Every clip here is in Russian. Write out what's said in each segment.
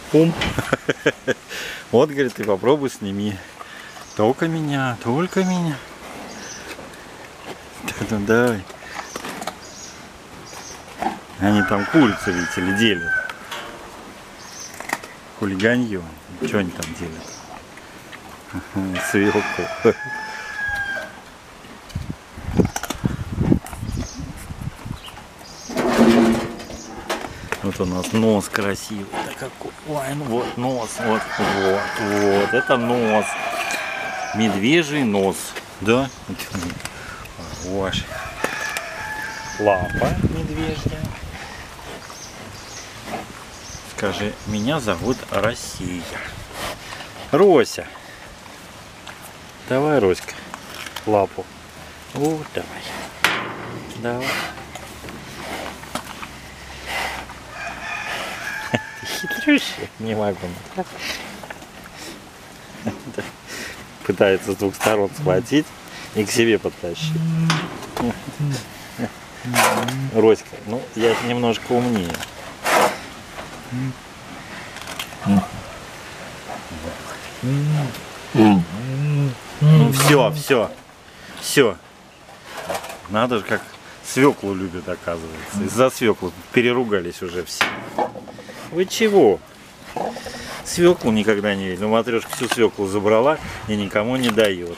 Пум. Вот, говорит, ты попробуй сними. Только меня, только меня. Ну давай. Они там курицу, видите ли, делят. Хулиганье. Что они там делят? Свеклу. Вот у нас нос красивый. Да какой. Ой, ну вот нос. Вот. Это нос. Медвежий нос. Да? Ваш. Лапа медвежья. Скажи, меня зовут Россия. Рося. Давай, Роська, лапу. Вот, давай. Давай. Хитрющий. Не могу. Пытается с двух сторон схватить и к себе подтащить. Роська, ну я немножко умнее. Все. Надо же, как свеклу любят, оказывается. Из-за свеклы переругались уже все. Вы чего? Свеклу никогда не видел. Матрешка всю свеклу забрала и никому не дает.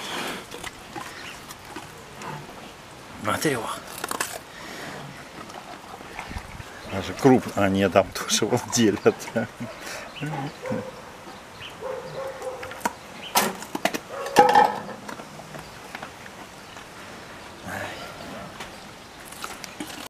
Матрёх. Даже круп. А нет, там тоже вот делят.